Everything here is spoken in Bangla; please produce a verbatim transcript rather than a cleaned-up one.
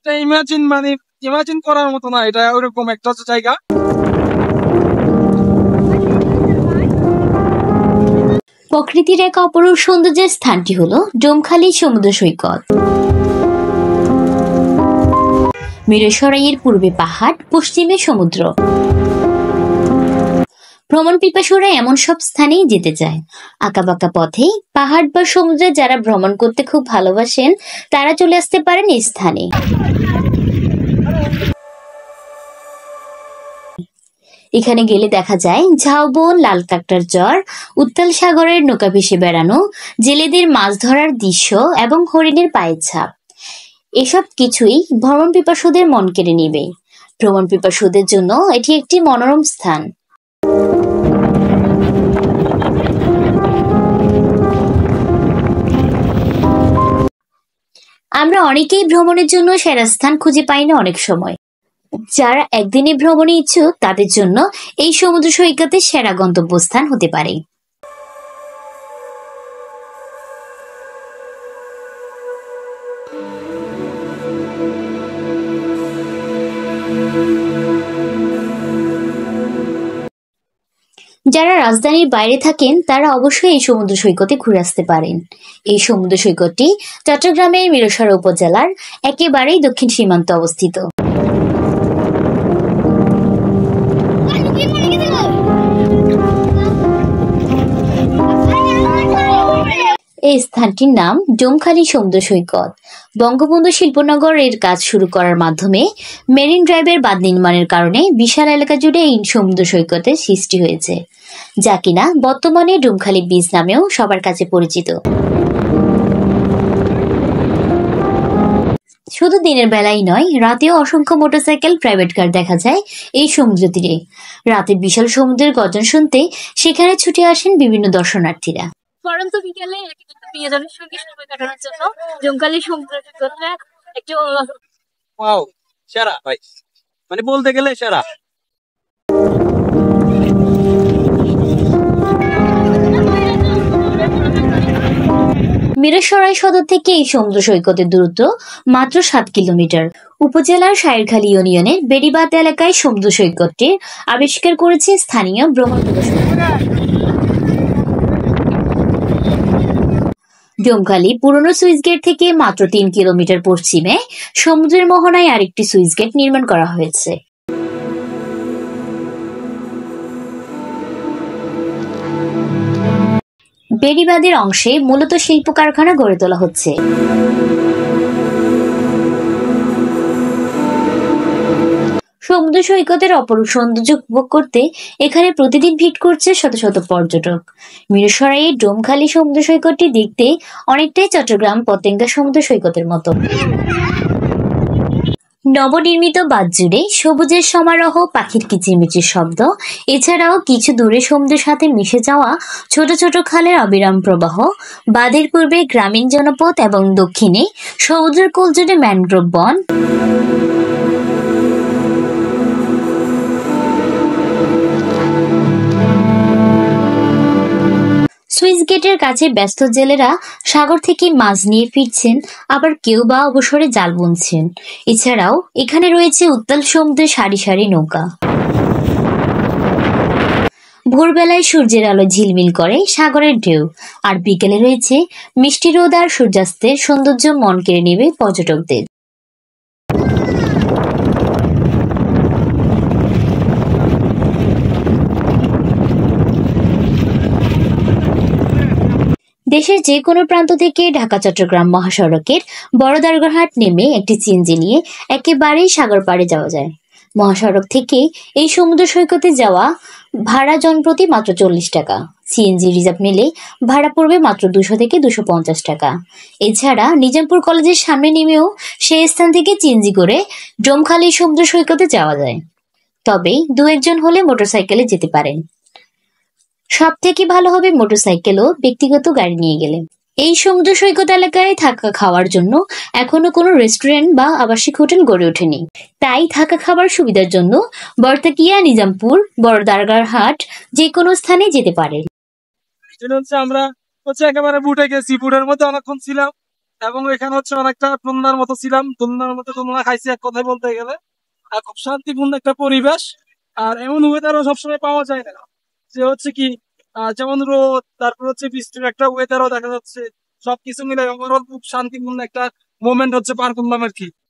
এটা ইমাজিন মানে ইমাজিন করার মতো না, এটা ওরকম একটা জায়গা। প্রকৃতির এক অপরূপ সৌন্দর্যের স্থানটি হলো ডোমখালি সমুদ্র সৈকত। মিরসরাইয়ের পূর্বে পাহাড়, পশ্চিমে সমুদ্র। ভ্রমণ পিপাসুরা এমন সব স্থানেই যেতে চায়। আঁকাবাঁকা পথে পাহাড় বা সমুদ্রে যারা ভ্রমণ করতে খুব ভালোবাসেন তারা চলে আসতে পারেন এই স্থানে। এখানে গেলে দেখা যায় ঝাউবন, লাল কাঁকড়ার চর, উত্তাল সাগরের নৌকা ভেসে বেড়ানো, জেলেদের মাছ ধরার দৃশ্য এবং হরিণের পায়ের ছাপ। এসব কিছুই ভ্রমণ পিপাসুদের মন কেড়ে নিবে। ভ্রমণ পিপাসুদের জন্য এটি একটি মনোরম স্থান। আমরা অনেকেই ভ্রমণের জন্য সেরা স্থান খুঁজে পাই না অনেক সময়। যারা একদিনে ভ্রমণে ইচ্ছুক তাদের জন্য এই সমুদ্র সৈকতে সেরা গন্তব্যস্থান হতে পারে। যারা রাজধানীর বাইরে থাকেন তারা অবশ্যই এই সমুদ্র সৈকতে ঘুরে আসতে পারেন। এই সমুদ্র সৈকতটি চট্টগ্রামের মিরসরাই উপজেলার একেবারেই দক্ষিণ সীমান্তে অবস্থিত। এই স্থানটির নাম ডোমখালি সমুদ্র সৈকত। বঙ্গবন্ধু শিল্পনগর এর কাজ শুরু করার মাধ্যমে মেরিন ড্রাইভের বাঁধ নির্মাণের কারণে বিশাল এলাকা জুড়ে এই সমুদ্র সৈকতের সৃষ্টি হয়েছে, যা কিনা বর্তমানে ডোমখালি বিচ নামেও সবার কাছে পরিচিত। শুধু দিনের বেলায় নয়, রাতেও অসংখ্য মোটরসাইকেল, প্রাইভেট কার দেখা যায় এই সমুদ্র তীরে। রাতে বিশাল সমুদ্রের গর্জন শুনতে সেখানে ছুটে আসেন বিভিন্ন দর্শনার্থীরা। পরন্ত বিকেলে প্রিয়জনের সঙ্গে সময় কাটানোর জন্য ডোমখালি সমুদ্র সৈকতে একটু ওয়াও, সেরা ভাই, মানে বলতে গেলে সেরা। মিরসরাই সদর থেকে এই সমুদ্র সৈকতের দূরত্ব মাত্র সাত কিলোমিটার। উপজেলার সায়েরখালী ইউনিয়নের বেড়িবাঁধ এলাকায় সমুদ্র সৈকতটির আবিষ্কার করেছে স্থানীয় ভ্রমণ পিপাসুরা। ডোমখালি পুরনো সুইচ গেট থেকে মাত্র তিন কিলোমিটার পশ্চিমে সমুদ্রের মোহনায় আরেকটি সুইচ গেট নির্মাণ করা হয়েছে। বেড়িবাঁধের অংশে মূলত শিল্প কারখানা গড়ে তোলা হচ্ছে। সমুদ্র সৈকতের অপরূপ সৌন্দর্য উপভোগ করতে এখানে প্রতিদিন ভিড় করছে শত শত পর্যটক। মিরসরাইয়ের ডোমখালি সমুদ্র সৈকতটি দেখতে অনেকটাই চট্টগ্রাম পতেঙ্গা সমুদ্র সৈকতের মতো। নবনির্মিত বাঁধ জুড়ে সবুজের সমারোহ, পাখির কিচিরমিচির শব্দ, এছাড়াও কিছু দূরে সমুদ্রের সাথে মিশে যাওয়া ছোট ছোট খালের অবিরাম প্রবাহ, বাঁধের পূর্বে গ্রামীণ জনপদ এবং দক্ষিণে সমুদ্রের কোল জুড়ে ম্যানগ্রোভ বন। সুইচ গেটের কাছে ব্যস্ত জেলেরা সাগর থেকে মাছ নিয়ে ফিরছেন, আবার কেউ বা অবসরে জাল বুনছেন। এছাড়াও এখানে রয়েছে উত্তাল সমুদ্রের সারি সারি নৌকা। ভোরবেলায় সূর্যের আলো ঝিলমিল করে সাগরের ঢেউ, আর বিকেলে রয়েছে মিষ্টি রোদ আর সূর্যাস্তের সৌন্দর্য মন কেড়ে নেবে পর্যটকদের। দেশের যে কোনো প্রান্ত থেকে ঢাকা চট্টগ্রাম মহাসড়কের বড়দারগহাট নেমে একটি সিএনজি নিয়ে একেবারেই সাগর পাড়ে যাওয়া যায়। মহাসড়ক থেকে এই সমুদ্র সৈকতে যাওয়া ভাড়া জনপ্রতি মাত্র চল্লিশ টাকা। সিএনজি রিজার্ভ নিলে ভাড়া পড়বে মাত্র দুশো থেকে দুশো পঞ্চাশ টাকা। এছাড়া নিজামপুর কলেজের সামনে নেমেও সেই স্থান থেকে সিএনজি করে ডোমখালি সমুদ্র সৈকতে যাওয়া যায়। তবে দু একজন হলে মোটরসাইকেলে যেতে পারেন। সব থেকে ভালো হবে মোটরসাইকেল ও ব্যক্তিগত গাড়ি নিয়ে গেলে। এই সমুদ্র সৈকত এলাকায় থাকা খাওয়ার জন্য এখনো কোনো রেস্টুরেন্ট বা আবাসিক হোটেল গড়ে ওঠেনি, তাই থাকা খাবার সুবিধার জন্য বর্তাকিয়া, নিজামপুর, বড়দারগহাট যে কোনো স্থানে যেতে পারেন। হচ্ছে আমরা হচ্ছে একেবারে বুটে গেছি, বুটের মধ্যে অনেকক্ষণ ছিলাম, এবং এখানে হচ্ছে অনেকটা খুলনার মতো ছিলাম, খুলনার মতো খুলনা খাইছি এক কথায় বলতে গেলে। আর খুব শান্তিপূর্ণ একটা পরিবেশ। আর এমন ওয়েদারও সবসময় পাওয়া যায় না, যে হচ্ছে কি আহ, যেমন রোদ, তারপর হচ্ছে বৃষ্টির একটা ওয়েদারও দেখা যাচ্ছে। সবকিছু মিলে ওভারঅল খুব শান্তিপূর্ণ একটা মোমেন্ট হচ্ছে পার করলাম আর কি।